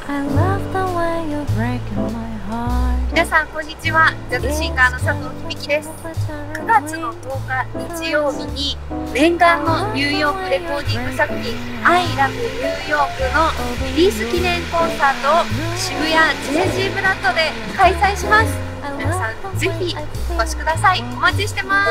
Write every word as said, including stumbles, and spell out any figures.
皆さんこんにちは。ジャズシンガーの佐藤ひびきです。くがつのとおか日曜日に念願のニューヨークレコーディング作品「I Love New York」のリリース記念コンサートを渋谷 ジェイジー ブラッドで開催します。皆さんぜひお越しください。お待ちしてます。